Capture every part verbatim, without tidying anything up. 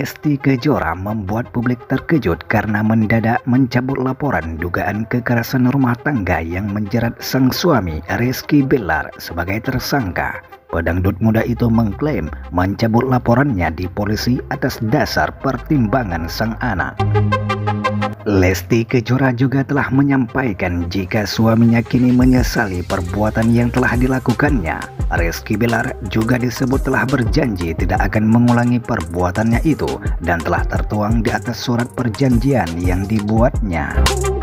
Lesti Kejora membuat publik terkejut karena mendadak mencabut laporan dugaan kekerasan rumah tangga yang menjerat sang suami Rizky Bilar sebagai tersangka. Pedangdut muda itu mengklaim mencabut laporannya di polisi atas dasar pertimbangan sang anak. Lesti Kejora juga telah menyampaikan jika suaminya kini menyesali perbuatan yang telah dilakukannya. Rizky Bilar juga disebut telah berjanji tidak akan mengulangi perbuatannya itu dan telah tertuang di atas surat perjanjian yang dibuatnya.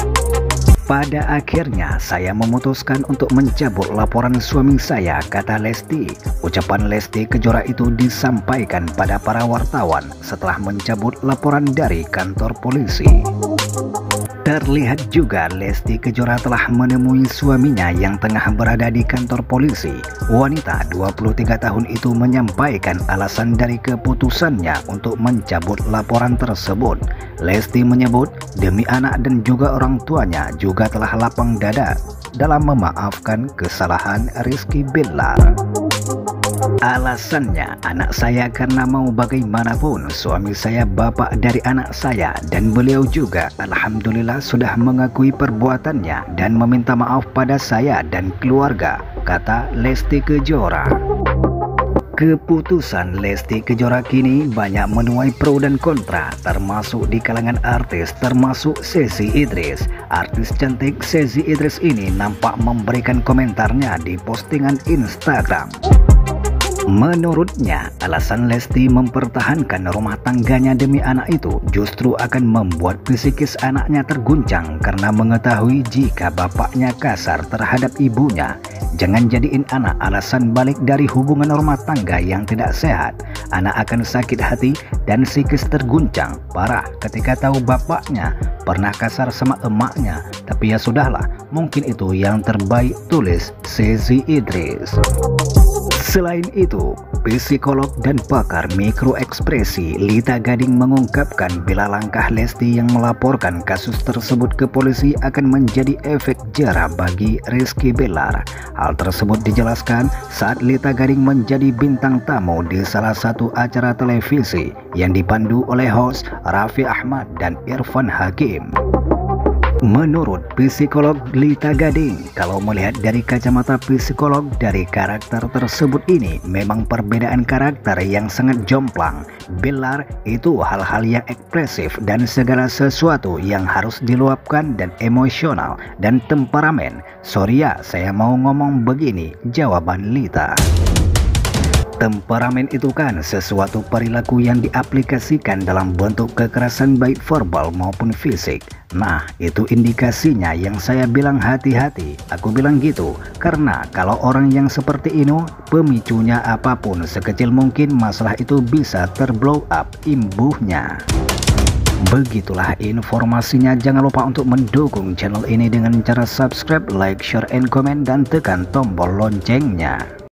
Pada akhirnya saya memutuskan untuk mencabut laporan suami saya, kata Lesti. Ucapan Lesti Kejora itu disampaikan pada para wartawan setelah mencabut laporan dari kantor polisi. Terlihat juga Lesti Kejora telah menemui suaminya yang tengah berada di kantor polisi. Wanita dua puluh tiga tahun itu menyampaikan alasan dari keputusannya untuk mencabut laporan tersebut. Lesti menyebut demi anak dan juga orang tuanya juga telah lapang dada dalam memaafkan kesalahan Rizky Bilar. Alasannya, anak saya karena mau bagaimanapun suami saya bapak dari anak saya dan beliau juga alhamdulillah sudah mengakui perbuatannya dan meminta maaf pada saya dan keluarga, kata Lesti Kejora. Keputusan Lesti Kejora kini banyak menuai pro dan kontra, termasuk di kalangan artis, termasuk Sezi Idris. Artis cantik Sezi Idris ini nampak memberikan komentarnya di postingan Instagram. Menurutnya, alasan Lesti mempertahankan rumah tangganya demi anak itu justru akan membuat psikis anaknya terguncang karena mengetahui jika bapaknya kasar terhadap ibunya. Jangan jadiin anak alasan balik dari hubungan rumah tangga yang tidak sehat. Anak akan sakit hati dan psikis terguncang parah ketika tahu bapaknya pernah kasar sama emaknya. Tapi ya sudahlah, mungkin itu yang terbaik, tulis Sezi Idris. Selain itu, psikolog dan pakar mikroekspresi Lita Gading mengungkapkan bila langkah Lesti yang melaporkan kasus tersebut ke polisi akan menjadi efek jera bagi Rizky Bilar. Hal tersebut dijelaskan saat Lita Gading menjadi bintang tamu di salah satu acara televisi yang dipandu oleh host Raffi Ahmad dan Irfan Hakim. Menurut psikolog Lita Gading, kalau melihat dari kacamata psikolog dari karakter tersebut ini memang perbedaan karakter yang sangat jomplang. Bilar itu hal-hal yang ekspresif dan segala sesuatu yang harus diluapkan dan emosional dan temperamen. Sorry ya, saya mau ngomong begini, jawaban Lita. Temperamen itu kan sesuatu perilaku yang diaplikasikan dalam bentuk kekerasan baik verbal maupun fisik. Nah, itu indikasinya yang saya bilang hati-hati. Aku bilang gitu, karena kalau orang yang seperti ini, pemicunya apapun sekecil mungkin masalah itu bisa terblow up imbuhnya. Begitulah informasinya. Jangan lupa untuk mendukung channel ini dengan cara subscribe, like, share, and comment, dan tekan tombol loncengnya.